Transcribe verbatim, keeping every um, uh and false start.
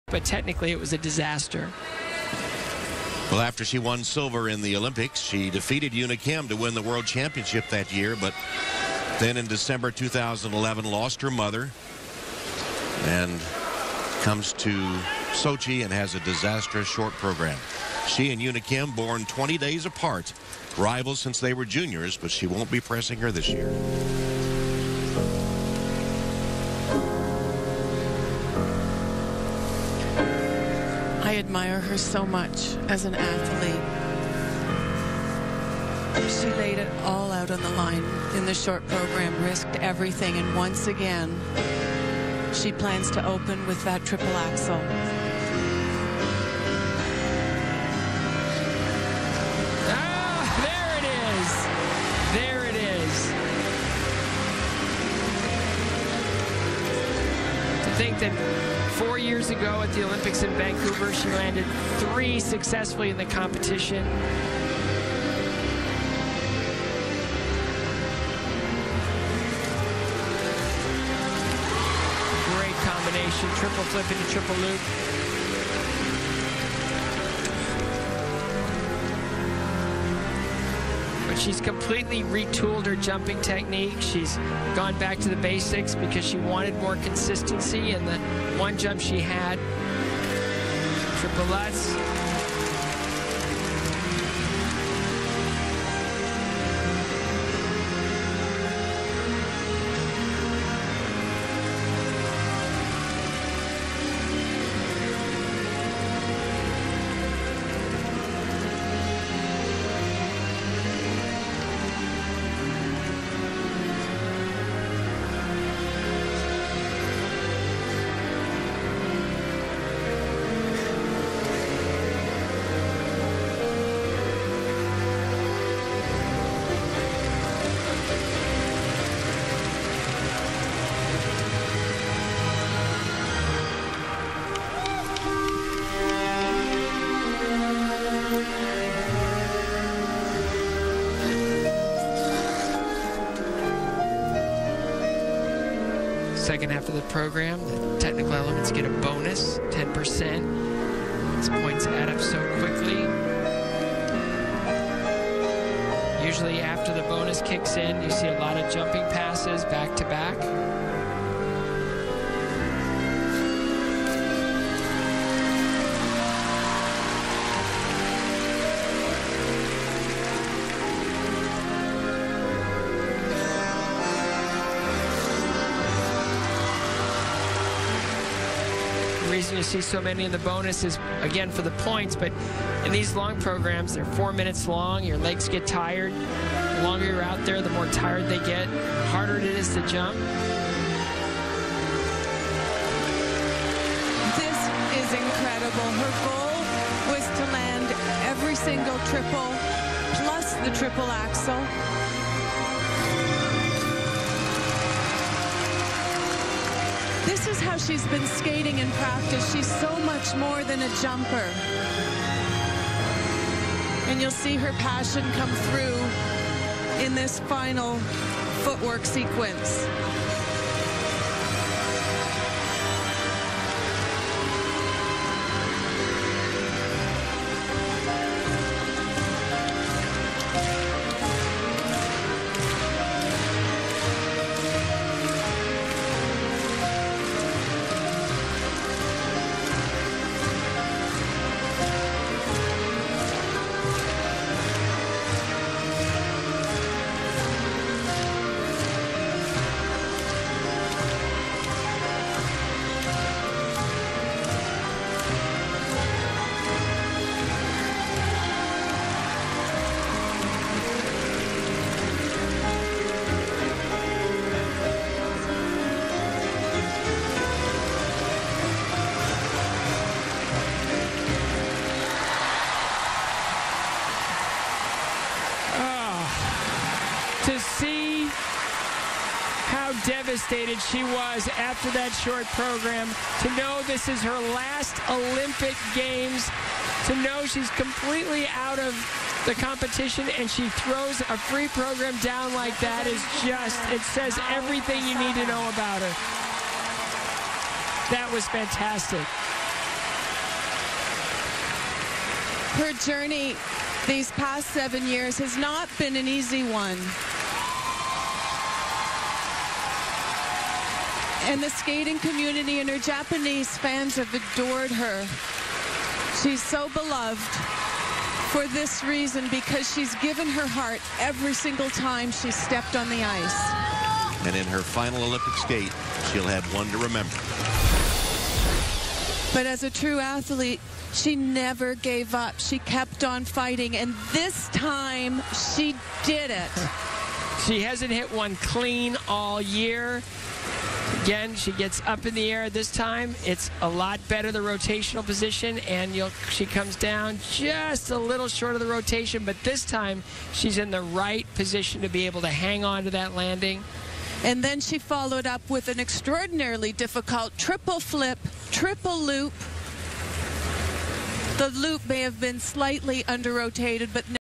but technically it was a disaster. Well, after she won silver in the Olympics, she defeated Una Kim to win the World Championship that year, but then in December two thousand eleven lost her mother and comes to Sochi and has a disastrous short program. She and Una Kim born twenty days apart, rivals since they were juniors, but she won't be pressing her this year. I admire her so much as an athlete. She laid it all out on the line in the short program, risked everything, and once again, she plans to open with that triple axel. Ah, there it is. There it is. To think that four years ago at the Olympics in Vancouver, she landed three successfully in the competition. Great combination, triple flip into triple loop. But she's completely retooled her jumping technique. She's gone back to the basics because she wanted more consistency in the one jump she had. Triple Lutz. Second half of the program, the technical elements get a bonus, ten percent. These points add up so quickly. Usually after the bonus kicks in, you see a lot of jumping passes back to back. The reason you see so many in the bonus is, again, for the points, but in these long programs, they're four minutes long. Your legs get tired. The longer you're out there, the more tired they get, the harder it is to jump. This is incredible. Her goal was to land every single triple plus the triple axel. This is how she's been skating in practice. She's so much more than a jumper. And you'll see her passion come through in this final footwork sequence. To see how devastated she was after that short program, to know this is her last Olympic Games, to know she's completely out of the competition and she throws a free program down like that is just, it says everything you need to know about her. That was fantastic. Her journey these past seven years has not been an easy one. And the skating community and her Japanese fans have adored her. She's so beloved for this reason, because she's given her heart every single time she stepped on the ice. And in her final Olympic skate, she'll have one to remember. But as a true athlete, she never gave up. She kept on fighting, and this time she did it. She hasn't hit one clean all year. Again, she gets up in the air. This time, it's a lot better, the rotational position, and you'll, she comes down just a little short of the rotation, but this time, she's in the right position to be able to hang on to that landing. And then she followed up with an extraordinarily difficult triple flip, triple loop. The loop may have been slightly under-rotated, but